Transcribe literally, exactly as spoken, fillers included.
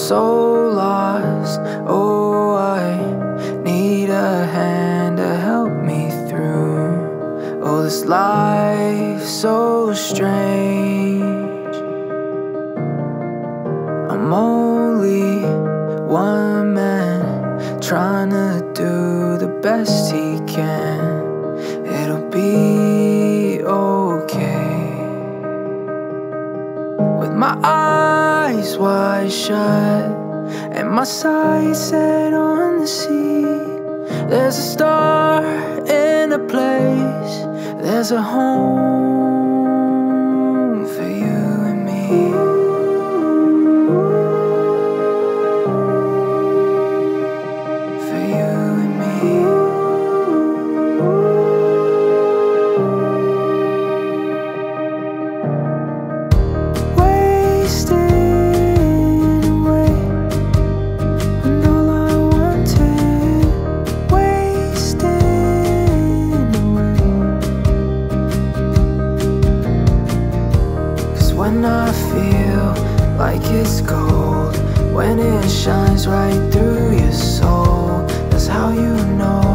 so lost. Oh, I need a hand to help me through. Oh, this life's so strange. I'm only one man trying to do the best he can. It'll be okay. With my eyes wide shut and my sights set on the sea, there's a star in a place, there's a home for you and me. For you and me. When I feel like it's gold, when it shines right through your soul, that's how you know